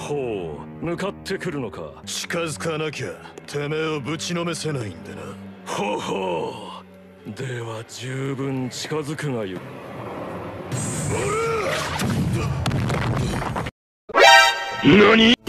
ほう、向かってくるのか。 近づかなきゃてめえをぶちのめせないんでな。 ほほう、では十分近づくがよい。 何？